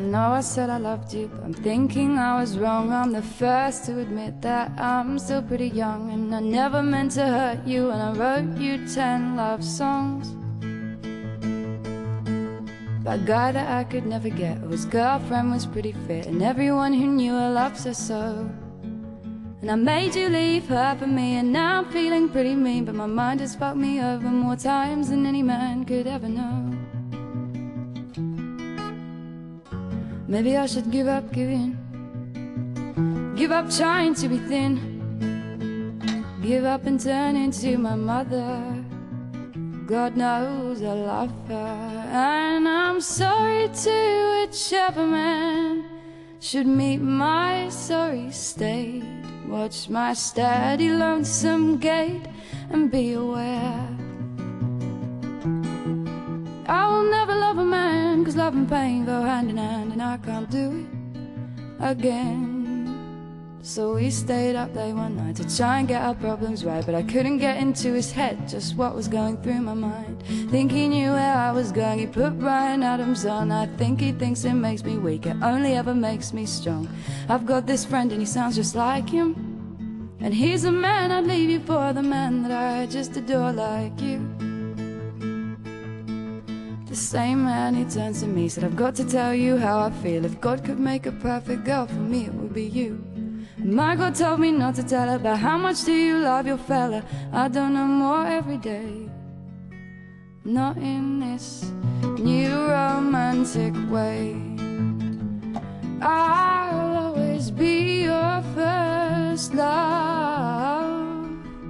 know I said I loved you, but I'm thinking I was wrong. I'm the first to admit that I'm still pretty young, and I never meant to hurt you, and I wrote you 10 love songs by a guy that I could never get, whose girlfriend was pretty fit, and everyone who knew her loves her so. And I made you leave her for me, and now I'm feeling pretty mean, but my mind has fucked me over more times than any man could ever know. Maybe I should give up giving, give up trying to be thin, give up and turn into my mother. God knows I love her, and I'm sorry to whichever man should meet my sorry state. Watch my steady lonesome gait and be aware I will never love a man, 'cause love and pain go hand in hand, and I can't do it again. So we stayed up late one night to try and get our problems right, but I couldn't get into his head just what was going through my mind. Think he knew where I was going, he put Bryan Adams on. I think he thinks it makes me weak, it only ever makes me strong. I've got this friend and he sounds just like him, and he's a man I'd leave you for, the man that I just adore like you. The same man, he turns to me, said I've got to tell you how I feel. If God could make a perfect girl for me, it would be you. My God told me not to tell her, but how much do you love your fella? I don't know more every day, not in this new romantic way. I'll always be your first love,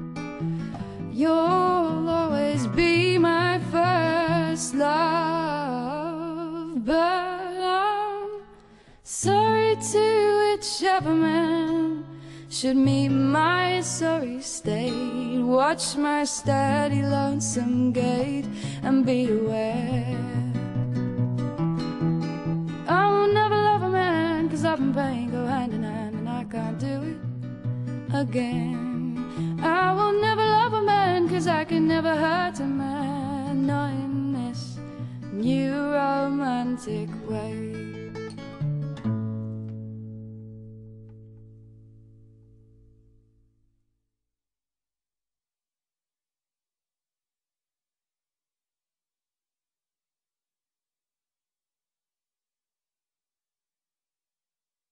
you'll always be my first love. But I'm sorry to whichever man should meet my sorry state. Watch my steady lonesome gait and be aware I will never love a man, 'cause love and pain go hand in hand, and I can't do it again. I will never love a man, 'cause I can never hurt a man, not in this new romantic way.